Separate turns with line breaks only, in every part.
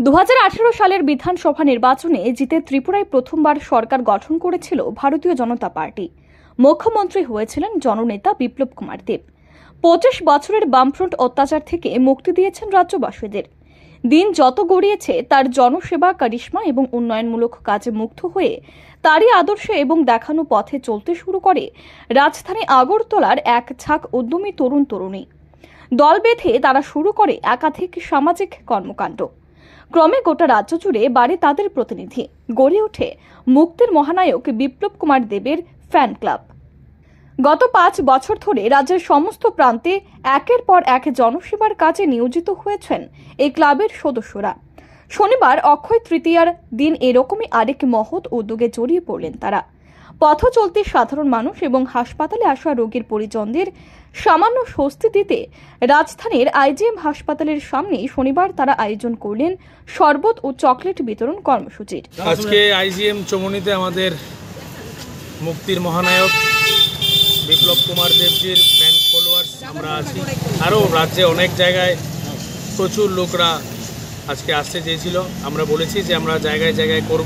2018 সালের বিধানসভা নির্বাচনে জিতে ত্রিপুরায় প্রথমবার সরকার গঠন করেছিল ভারতীয় জনতা পার্টি। মুখ্যমন্ত্রী হয়েছিলেন জননেতা বিপ্লব কুমার দেব। 25 বছরের বামফ্রন্ট অত্যাচার থেকে মুক্তি দিয়েছেন রাজ্যবাসীদের। দিন যত গড়িয়েছে তার জনসেবা, কারিশমা এবং উন্নয়নমূলক কাজে মুগ্ধ হয়ে তারই আদর্শে এবং দেখানো পথে চলতে শুরু করে রাজধানী আগরতলার এক ঝাঁক উদ্যমী তরুণ তরুণী। দল বেঁধে তারা শুরু করে একাধিক সামাজিক কর্মকাণ্ড। ক্রমে গোটা রাজ্য জুড়ে বাড়ে তাদের প্রতিনিধি। গড়ে ওঠে মুক্তির মহানায়ক বিপ্লব কুমার দেবের ফ্যান ক্লাব। গত 5 বছর ধরে রাজ্যের সমস্ত প্রান্তে একের পর এক জনসেবার কাজে নিয়োজিত হয়েছেন এই ক্লাবের সদস্যরা। শনিবার অক্ষয় তৃতীয়ার দিন এরকমই আরেক মহৎ উদ্যোগে জড়িয়ে পড়লেন তারা। পথ চলতি সাধারণ মানুষ এবং হাসপাতালে আসা রোগীর পরিজনদের সামান্য স্বস্তি দিতে রাজধানীর আইজিএম হাসপাতালের সামনে শনিবার তারা আয়োজন করলেন শরবত ও চকলেট বিতরণ কর্মসূচির।
আজকে আইজিএম চমুনিতে আমাদের মুক্তির মহানায়ক বিপ্লব কুমার দেবজির ফ্যান ফলোয়ার্স আমরা আছি। আরও রাজ্যে অনেক জায়গায় প্রচুর লোকরা আজকে আসতে চেয়েছিল। আমরা বলেছি যে আমরা জায়গায় জায়গায় করব।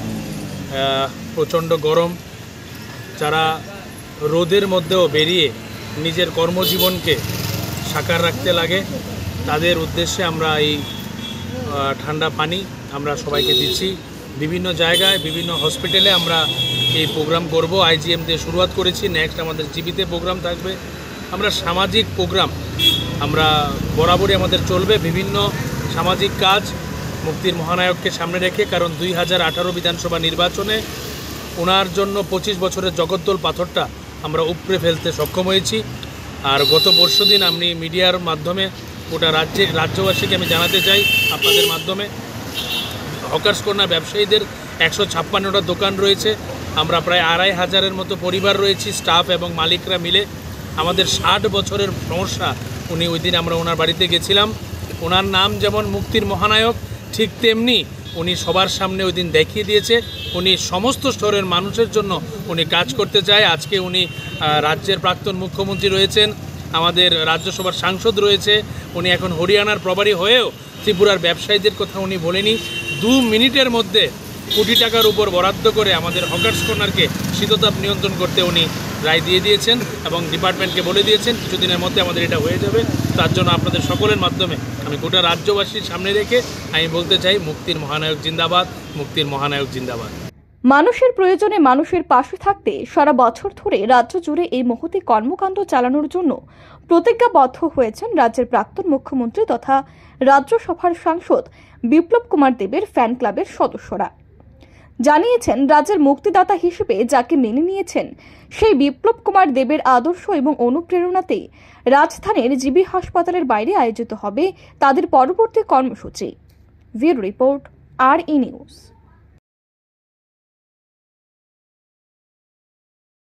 প্রচণ্ড গরম, যারা রোদের মধ্যেও বেরিয়ে নিজের কর্মজীবনকে সাকার রাখতে লাগে তাদের উদ্দেশ্যে আমরা এই ঠান্ডা পানি আমরা সবাইকে দিচ্ছি। বিভিন্ন জায়গায় বিভিন্ন হসপিটালে আমরা এই প্রোগ্রাম করব। আইজিএম দিয়ে শুরুয়াত করেছি, নেক্সট আমাদের জিবিতে প্রোগ্রাম থাকবে। আমরা সামাজিক প্রোগ্রাম আমরা বরাবরই আমাদের চলবে। বিভিন্ন সামাজিক কাজ মুক্তির মহানায়ককে সামনে রেখে, কারণ 2018 বিধানসভা নির্বাচনে ওনার জন্য 25 বছরের জগদ্দল পাথরটা আমরা উপড়ে ফেলতে সক্ষম হয়েছি। আর গত পরশুদিন আমি মিডিয়ার মাধ্যমে গোটা রাজ্যবাসীকে আমি জানাতে চাই আপনাদের মাধ্যমে, হকার্স কর্নার ব্যবসায়ীদের 156টা দোকান রয়েছে। আমরা প্রায় 2500-এর মতো পরিবার রয়েছি, স্টাফ এবং মালিকরা মিলে। আমাদের 60 বছরের সমস্যা উনি ওই দিন আমরা ওনার বাড়িতে গেছিলাম। ওনার নাম যেমন মুক্তির মহানায়ক, ঠিক তেমনি উনি সবার সামনে ওই দিন দেখিয়ে দিয়েছে উনি সমস্ত স্তরের মানুষের জন্য উনি কাজ করতে চায়। আজকে উনি রাজ্যের প্রাক্তন মুখ্যমন্ত্রী রয়েছেন, আমাদের রাজ্যসভার সাংসদ রয়েছে। উনি এখন হরিয়ানার প্রভারী হয়েও ত্রিপুরার ব্যবসায়ীদের কথা উনি বলেনি। 2 মিনিটের মধ্যে কোটি টাকার উপর বরাদ্দ করে আমাদের হকার্স কর্নারকে শীততাপ নিয়ন্ত্রণ করতে উনি রায় দিয়ে দিয়েছেন এবং ডিপার্টমেন্টকে বলে দিয়েছেন কিছুদিনের মধ্যে আমাদের এটা হয়ে যাবে। তার জন্য আপনাদের সকলের মাধ্যমে আমি গোটা রাজ্যবাসীর সামনে রেখে আমি বলতে চাই, মুক্তির মহানায়ক জিন্দাবাদ, মুক্তির মহানায়ক জিন্দাবাদ।
মানুষের প্রয়োজনে মানুষের পাশে থাকতে সারা বছর ধরে রাজ্য জুড়ে এই মহতী কর্মকাণ্ড চালানোর জন্য প্রতিজ্ঞাবদ্ধ হয়েছেন রাজ্যের প্রাক্তন মুখ্যমন্ত্রী তথা রাজ্যসভার সাংসদ বিপ্লব কুমার দেবের ফ্যান ক্লাবের সদস্যরা। জানিয়েছেন, রাজ্যের মুক্তিদাতা হিসেবে যাকে মেনে নিয়েছেন সেই বিপ্লব কুমার দেবের আদর্শ এবং অনুপ্রেরণাতেই রাজধানীর জিবি হাসপাতালের বাইরে আয়োজিত হবে তাদের পরবর্তী কর্মসূচি। Bureau report, RE news.